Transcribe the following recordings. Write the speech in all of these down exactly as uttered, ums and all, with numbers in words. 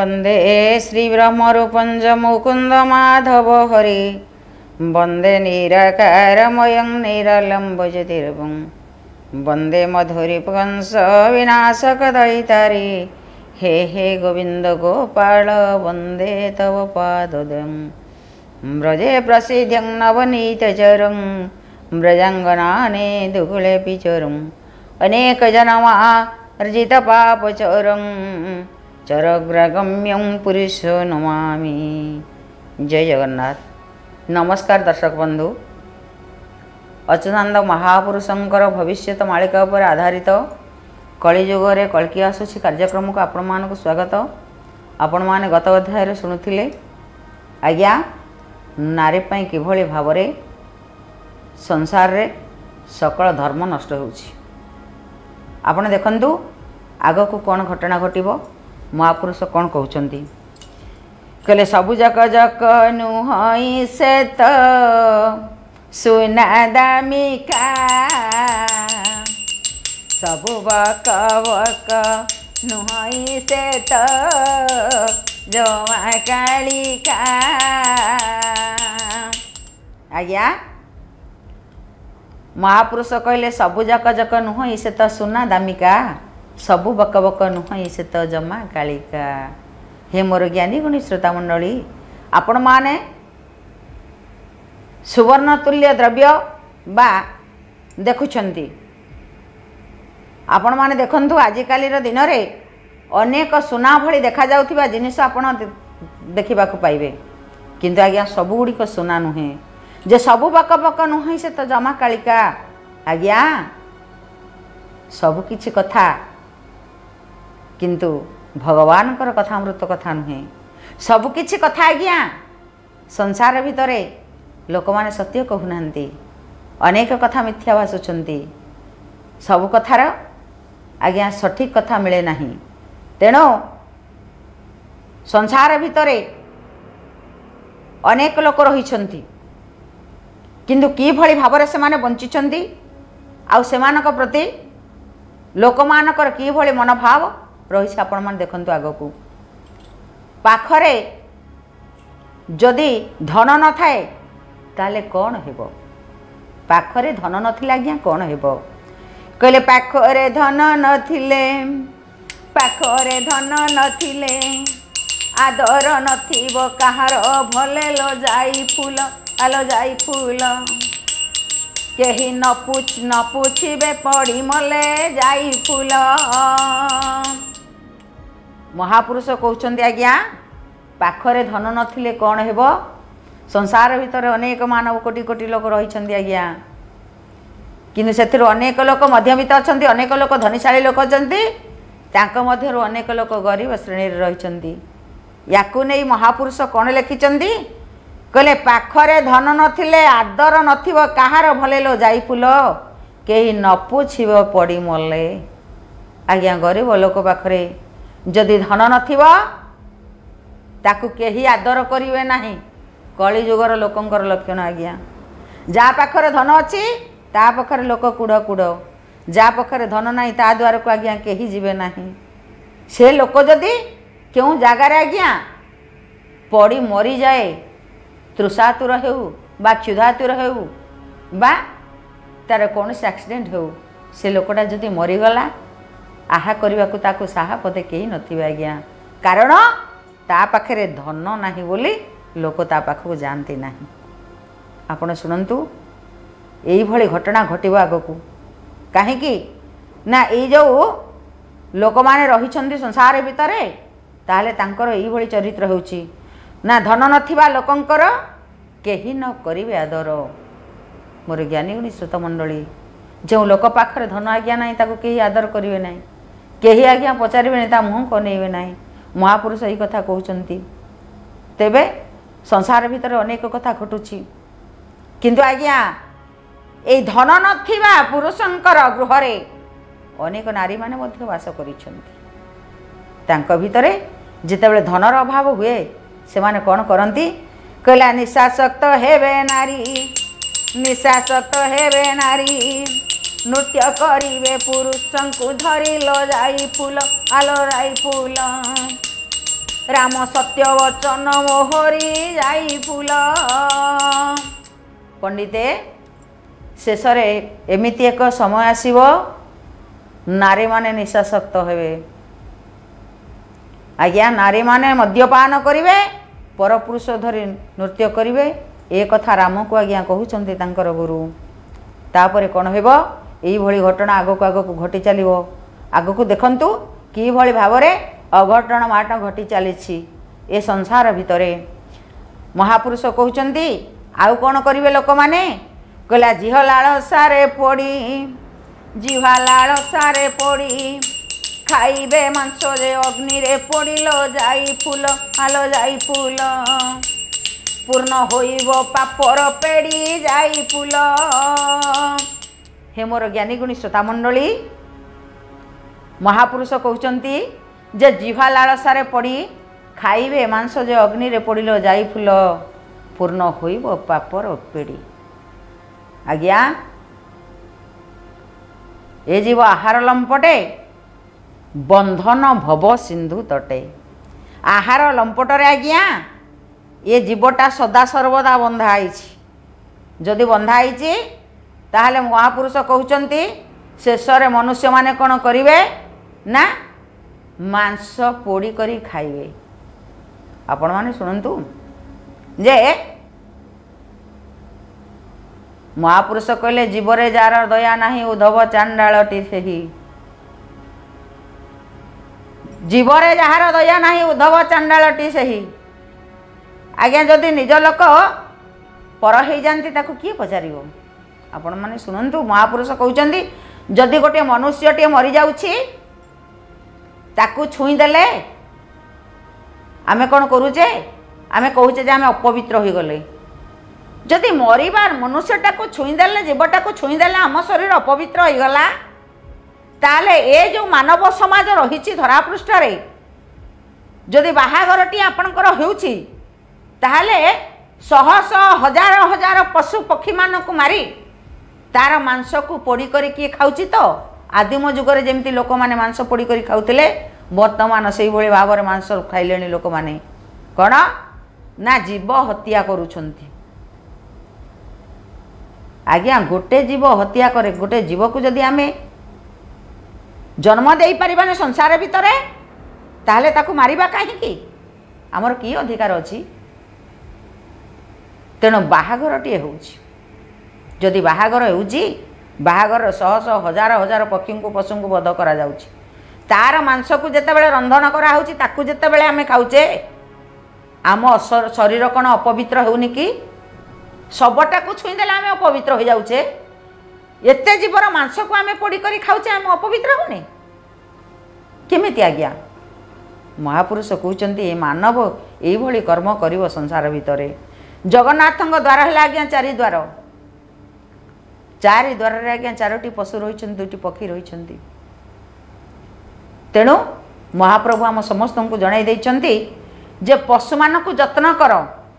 वंदे श्रीब्रह्मरूपं च मुकुंद माधव हरे वंदे निराकारमयं निरालम्बज्योतिर्भुं वंदे मधुरिपुंस विनाशकदयितारे हे हे गोविंद गोपाल वंदे तव पादोदयं व्रजे प्रसिद्ध्यं नवनीतचरं व्रजांगनाने दुकुले पिचरं अनेकजन्मार्जितपापचरं चरग्रगम्यं पुरुषो नमामि। जय जगन्नाथ। नमस्कार दर्शक बंधु, अच्युतानंद महापुरुषंकर भविष्यत मालिका पर आधारित कलिजुगरे कल्कि आसुछि कार्यक्रम को आपण मानक स्वागत। आपण माने गत अध्याय शुणुथिले आज्ञा नारी पई किभଳି भावरे संसार रे सकल धर्म नष्ट होउछि। आपण देखंतु आगो को कोन घटना घटिबो। महापुरुष कौन कहते कहले सबु जक जक नुहई से तो सुना दामिका सबु बक बक नुहई से तो जमा कालिका। आज्ञा महापुरुष कहले सबु जक जक नुहई से तो सुना दामिका सबु बक बक नुहई से तो जमा कालिका। हे मोर ज्ञानी गुणी श्रोता मंडली, आपण माने सुवर्ण तुल्य द्रव्य बा देखुछंती। आपण माने देखंतु आजिकालीर दिन रे अनेक सुना भली देखा जाउथिबा जिनिस आपण देखिबा को पाइबे, किंतु आज्ञा सबु गुडी को सुना नुहे जे सबु बक बक नुहई से तो जमा कालिका। आज्ञा सबु किछि कथा किंतु भगवान कर कथा अमृत कथा नुहे। सबु किछि कथा आज्ञा संसार भितरे लोक माने सत्य कहूनांती, अनेक कथा मिथ्या भाषुछंती। सबु कथार आज्ञा सठिक कथा मिले नाही। तेणु संसार भितरे अनेक लोक रहिछंती, किंतु कि भली भावरे से माने बंचिछंती आउ सेमानक प्रति लोकमानकर कि भली मनोभाव रही। आपण मान देखंतु आगकू पाखरे जदि धन न थाए ताले कौन हेबो। पाखरे धन नथिला आज्ञा कौन हेबो। कहले पाखरे धन नथिले पाखरे धन नथिले आदर नथिबो काहार भले लो जाई फूल आलो जाई फूल केही न पूछ न पूछिबे पड़ी मले जाई फूल। महापुरुष कहते आज्ञा पाखरे धन नथिले कौन हेबो। संसार भितर अनेक मानव कोटि कोटि लोक रहिछंती आज्ञा, किंतु सेथिरु अनेक लोक मध्यमित अछंती, अनेक लोक धनीशाली लोक अछंती, तांक मध्यरु अनेक लोक गरीब श्रेणी रे रहिछंती। याकु नै महापुरुष कौन लिखिछंती कहले पाखरे धन नथिले आदर नथिबो काहार भले लो जाई फूल केही न पूछिबो पड़ी मले। आज्ञा गरीब लोक पाखरे जदि धन नथिबो ताकू केही आदर करिवे नाही। कली जुगर लोकंकर लक्षण आज्ञा। जा पाखरे धन अछि ता पाखरे लोक कुड़ कुड़, जा पाखरे धन नाही ता द्वार को आज्ञा केही जिवे नाही। से लोक जदि क्यों जगार आज्ञा पड़ी मरी जाए, तृषातुर हेउ बा क्षुधातुर हेउ बा तार कौन से एक्सीडेंट हेउ, से लोकटा जदि मरीगला आहा करने को ताकू साहा पदे कहीं नथिबे आज्ञा। कारण ता पाखरे धन नाही बोली लोक ता पाखକୁ जानती नाही। आपण सुनंतु एई भली घटना घटिबो आगकू। काहेकि ना एई जो लोक माने रहिछंती संसार भितरे ताले तांकर एई भली चरित्र होउची ना धन नथिबा लोकंकर केही न करिवे आदर। मोर ज्ञानी गुणी श्रोता मंडली, जो लोक पाखरे धन आज्ञा नाही ताकू केही आदर करिवे नाही, केही आज्ञा पचारिबे नहीं, ता मुह कनेइबे नहीं। महापुरुष यही कथा कहउचंती। तेबे संसार भितर अनेक कथा घटुछि, किंतु आज्ञा ए धन नथिबा पुरुषंकर गृहरे अनेक नारी माने मध्य वास करिछंती। तांक भितरे जेतेबेले धनर अभाव हुए से माने कोन करंती कहला निशासक्त हेबे नारी निशासक्त हेबे नारी नृत्य करिवे पुरुषंकु धरी लो जाई फूल आलो राई फूल राम सत्य वचन मोहरी जाई फूल। पंडिते शेष एमिति एक समय आसीबो नारी माने निशाशक्त हेबे। आज्ञा नारी माने मद्यपान करिवे, परपुरुष धरी नृत्य करिवे, ए कथा राम को आज्ञा कहउछन्ति तांकर गुरु। तापरे कोन हेबो एई भली घटना आगको आगको घटी चलिबो। आगको देखंतु कि भली भावरे अघटन माट घटी चलीछि ए संसार भितरे। महापुरुष कहउछन्ति आउ कोन करिवे लोक माने कहला जिह लालसारे पड़ी, जिहा लालसारे पड़ी खाइबे मांस जे अग्नि रे पड़िलो जाई फूल, आलो जाई फूल पूर्ण होइबो पापर पेड़ी जाई फूल। हे मोर ज्ञानी गुणी श्रोता मंडली, महापुरुष कहउछन्ति जे जिहा लालसारे पड़ी खाइबे मांस जे अग्नि रे पड़िलो जाई फूल पूर्ण होइबो पापर पेड़ी। आज्ञा ए जीव आहार लंपटे बंधन भव सिंधु तटे। आहार लंपटरे आज्ञा ये जीवटा सदा सर्वदा बंधा आइछि। जदि बंधा आइछि ताहले महापुरुष कहउछन्ति शेषरे मनुष्य माने कोन करिवे ना मांस पोड़ी करी खाइबे। आपण माने सुनंतु जे महापुरुष कहले जीवरे जार दया नाही उद्धव चांडालटी सेही। जीवरे जार दया नाही उद्धव चांडालटी सेही। आज्ञा जदि निज लोक पर हो जाती ताकू किए पचारिबो। आपण माने सुनंतु महापुरुष कहउछन्ति जदि गोटे मनुष्यटे मरि जाउछि ताकू छुई देले आमे कोन करूचे, आमे कहूचे जे आमे अपवित्र होई गले। जदि मरिबार मनुष्यटा को छुई देले, जीवटा को छुई देले आम शरीर अपवित्र हो गला, ताले ए जो मानव समाज रही धरापृष्ठ रे जदि बाहाघरटी आपणकर होउछि ताहले शह शह हजार हजार पशु पक्षी मानक मारी तार मांस को पोड़ी करी किए खाउछि। तो आदिम जुगरे जेमती लोक माने मांस पोड़ी करी खाउथिले वर्तमान सेही भली भाବରେ मांस खाइलेनी लोक माने कोन ना जीव हत्या करूछन्ति। आज्ञा गोटे जीव हत्या करे, गोटे जीव को जदि आमे जन्म दे पारिबाने संसार भितरे ताहले ताकू मारिबा काहेकि आमर की अधिकार अछि। तेणु बाहाघरटी होउछि, जदि बाहाघर होउछि बाहाघर शह शह हजार हजार पक्षी को पशु को वध करा जाउछि। तार मांस को जेतेबेले रंधन करा होउछि ताकू जेतेबेले आमे खाउछे आम शरीर कोन अपवित्र होउनि कि सबटा को छुई देले आमे अपवित्र हो जाउछे। एते जीवर मांस को आमे पोड़ी करी खाउछे आमे अपवित्र होने केमिति। आज्ञा महापुरुष कहउछन्ति ए मानव एई भली कर्म करिवो संसार भितरे। जगन्नाथଙ୍କ द्वार है आज्ञा चारि द्वार, चारि द्वार रे आज्ञा चारोटी पशु रहिछन्ति, दुईटी पक्षी रहिछन्ति। तेणु महाप्रभु आम समस्त को जणाई दैछन्ति जे पशु मानक जत्न कर,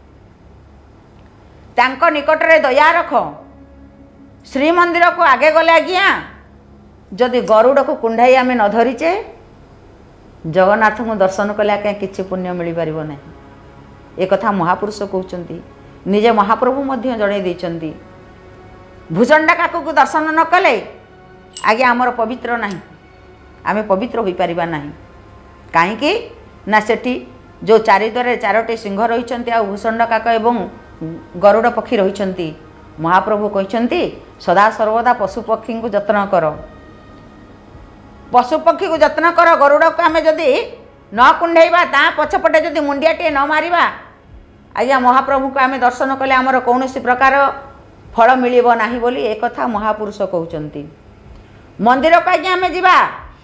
तांको निकटरे दया रख। श्रीमंदिर को आगे गले आज्ञा जदि गरुड़ को कुंडाई आमे न धरीचे जगन्नाथ को दर्शन कले आज्ञा किछि पुण्य मिल पारिबो नाही। ए कथा महापुरुष कहउछन्ति, निजे महाप्रभु मध्य जणाई दैछन्ति। भुजंडा काकू को दर्शन न कले आज्ञा आमर पवित्र नाही, आमे पवित्र होई पारिबा नाही। काहेकि ना सेठी जो चारिद्वारे चारोटी सिंह रहिछन्ति आ भूषंड काक एवं गरुड़ पक्षी रहिछन्ति। महाप्रभु कहिछन्ति सदा सर्वदा पशु पक्षी को जत्न कर, पशु पक्षी को जत्न कर। गरुड़ को आमे जदि न कुंडेइबा ता पछपटे जदि मुंडियाटे न मारिबा आज्ञा महाप्रभु को आमे दर्शन कले आमर कौनसी प्रकार फल मिलिबो नाही बोली एक कथा महापुरुष कहउछन्ति। मंदिर को आज्ञा आमे जिबा,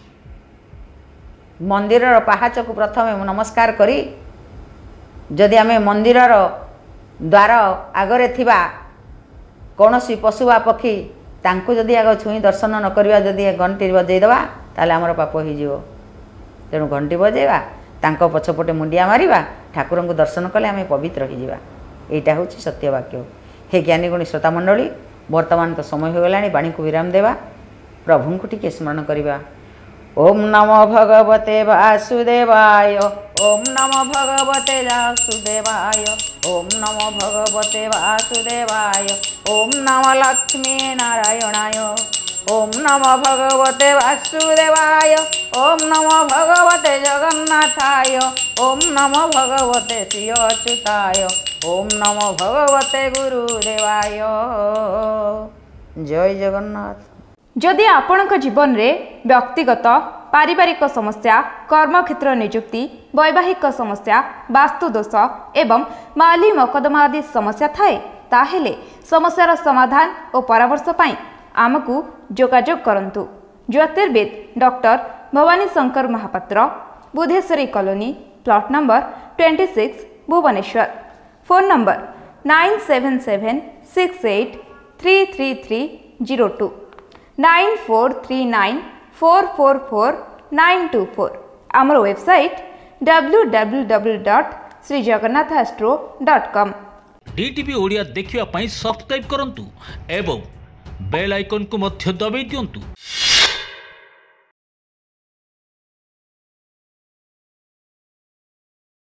मंदिरर पाहाच को प्रथमे नमस्कार करी जदि आमे मंदिरर द्वार आगरे थिबा कौनसी पशु वा पक्षी तांको जदि आग छुई दर्शन न करिबा, जदि घंटी बजै देबा ताले आमर पाप होई जिवो। तेणु घंटी बजेबा, तांको पछपटे मुंडिया मारिबा, ठाकुर को दर्शन कले आमे पवित्र हो जावा। एटा होछि सत्य वाक्य। हे ज्ञानी गुणी श्रोता मंडली, वर्तमान तो समय हो गलानी, बाणी को विराम देवा, प्रभु को टिके स्मरण करिबा। ओम नमो भगवते वासुदेवाय। ओम नमो भगवते वासुदेवाय। ओम नमो भगवते वासुदेवाय। ओम नमो लक्ष्मी नारायणाय। ओम नमो भगवते वासुदेवाय। ओम नमो भगवते जगन्नाथाय। ओम नमो भगवते श्री अच्युताय। ओम नमो भगवते गुरुदेवाय। जय जगन्नाथ। जदि आपणक जीवन में व्यक्तिगत पारिवारिक समस्या, कर्मक्षेत्र नियुक्ति, वैवाहिक समस्या, वास्तुदोष एवं माली मकदमा आदि समस्या थाए ताहेले समस्यार समाधान और परामर्श पाई आमको जोगाजोग करंतु। ज्योतिर्विद doctor Bhabani Shankar Mahapatra, Budheswari colony, plot number छब्बीस, Bhubaneswar. Phone number nine seven seven six eight three three three zero two nine four three nine four four four nine two four. आमर website W W W dot Shri Jagannath astro dot com. DTV Odia देखिवा पाई subscribe करंतु एवं bell icon को मध्य दबाई दियंतु।